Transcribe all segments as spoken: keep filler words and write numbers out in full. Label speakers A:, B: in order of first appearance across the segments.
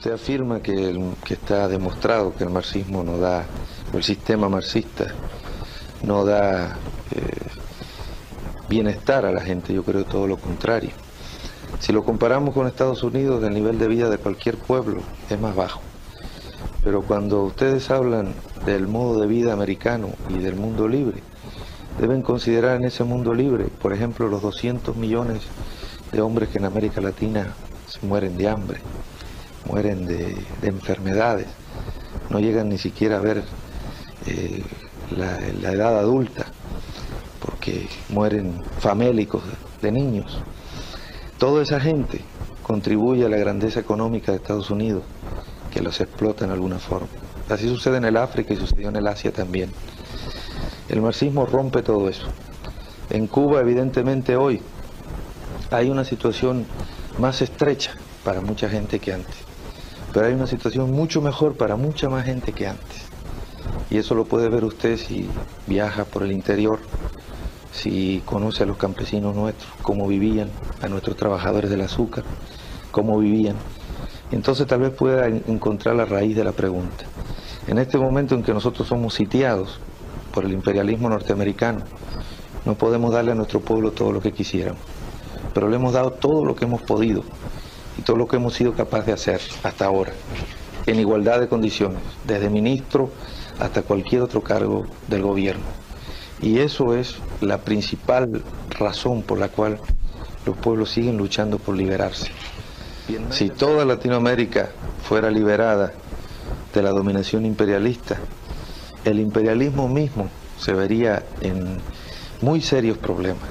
A: Usted afirma que, el, que está demostrado que el marxismo no da, o el sistema marxista no da eh, bienestar a la gente. Yo creo todo lo contrario. Si lo comparamos con Estados Unidos, el nivel de vida de cualquier pueblo es más bajo. Pero cuando ustedes hablan del modo de vida americano y del mundo libre, deben considerar en ese mundo libre, por ejemplo, los doscientos millones de hombres que en América Latina se mueren de hambre, mueren de, de enfermedades, no llegan ni siquiera a ver eh, la, la edad adulta, porque mueren famélicos de, de niños. Toda esa gente contribuye a la grandeza económica de Estados Unidos, que los explota en alguna forma. Así sucede en el África y sucedió en el Asia también. El marxismo rompe todo eso. En Cuba, evidentemente, hoy hay una situación más estrecha para mucha gente que antes, pero hay una situación mucho mejor para mucha más gente que antes. Y eso lo puede ver usted si viaja por el interior, si conoce a los campesinos nuestros, cómo vivían, a nuestros trabajadores del azúcar, cómo vivían. Entonces tal vez pueda encontrar la raíz de la pregunta. En este momento en que nosotros somos sitiados por el imperialismo norteamericano, no podemos darle a nuestro pueblo todo lo que quisiéramos, pero le hemos dado todo lo que hemos podido y todo lo que hemos sido capaces de hacer hasta ahora, en igualdad de condiciones, desde ministro hasta cualquier otro cargo del gobierno. Y eso es la principal razón por la cual los pueblos siguen luchando por liberarse. Si toda Latinoamérica fuera liberada de la dominación imperialista, el imperialismo mismo se vería en muy serios problemas.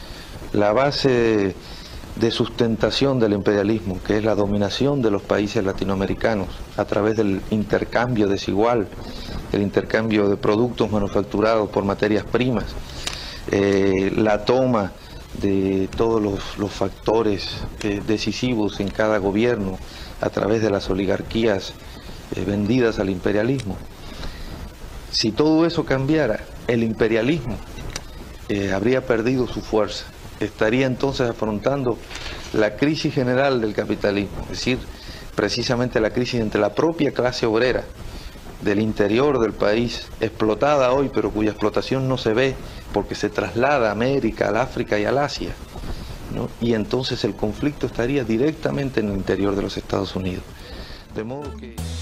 A: La base de sustentación del imperialismo, que es la dominación de los países latinoamericanos a través del intercambio desigual, el intercambio de productos manufacturados por materias primas, eh, la toma de todos los, los factores eh, decisivos en cada gobierno a través de las oligarquías eh, vendidas al imperialismo. Si todo eso cambiara, el imperialismo eh, habría perdido su fuerza. Estaría entonces afrontando la crisis general del capitalismo, es decir, precisamente la crisis entre la propia clase obrera del interior del país, explotada hoy, pero cuya explotación no se ve porque se traslada a América, al África y al Asia, ¿no? Y entonces el conflicto estaría directamente en el interior de los Estados Unidos. De modo que...